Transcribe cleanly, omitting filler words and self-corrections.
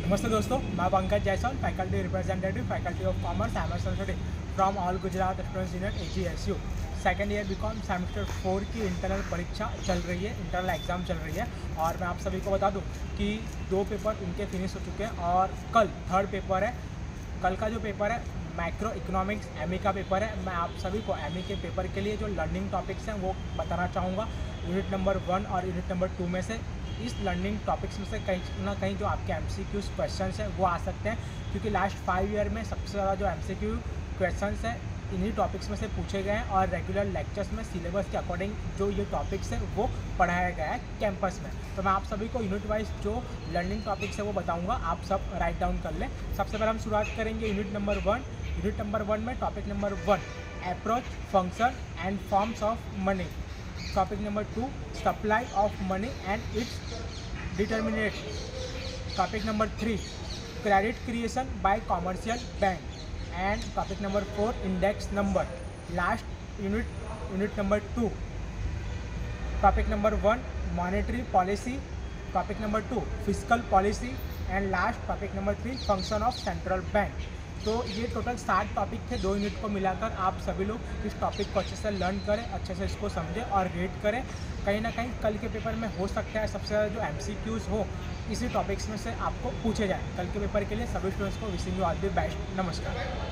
नमस्ते दोस्तों, मैं Pankaj Jaiswal, faculty representative, faculty of commerce, MS university from all Gujarat students union AGSU। Second year BCom semester 4 की internal परीक्षा चल रही है, इंटरनल एग्ज़ाम चल रही है। और मैं आप सभी को बता दूं कि 2 पेपर इनके फिनिश हो चुके हैं और कल थर्ड पेपर है। कल का जो पेपर है मैक्रो इकोनॉमिक्स ME का पेपर है। मैं आप सभी को ME के पेपर के लिए जो लर्निंग टॉपिक्स हैं वो बताना चाहूँगा। यूनिट नंबर 1 और यूनिट नंबर 2 में से इस लर्निंग टॉपिक्स में से कहीं ना कहीं जो आपके MCQs क्वेश्चंस हैं वो आ सकते हैं, क्योंकि लास्ट 5 ईयर में सबसे ज़्यादा जो MCQ क्वेश्चंस हैं इन्हीं टॉपिक्स में से पूछे गए हैं और रेगुलर लेक्चर्स में सिलेबस के अकॉर्डिंग जो ये टॉपिक्स हैं वो पढ़ाया गया है कैंपस में। तो मैं आप सभी को यूनिट वाइज जो लर्निंग टॉपिक्स है वो बताऊंगा, आप सब राइट डाउन कर लें। सबसे पहले हम शुरुआत करेंगे यूनिट नंबर 1। यूनिट नंबर 1 में topic number 1 approach, function and forms of money. Topic number 2 supply of money and its determinate. Topic number 3 credit creation by commercial bank. And topic number 4 index number. Last unit number 2 topic number 1 monetary policy. Topic number 2 fiscal policy. And last topic number 3 function of central bank. तो ये total 7 topic थे। 2 unit को मिलाकर आप सभी लोग इस topic को अच्छे से लर्न करें, अच्छे से इसको समझें और रीड करें। कहीं ना कहीं कल के पेपर में हो सकता है सबसे ज़्यादा जो MCQs हो इसी टॉपिक्स में से आपको पूछे जाए। कल के पेपर के लिए सभी स्टूडेंट्स को wishing you all the best. नमस्कार।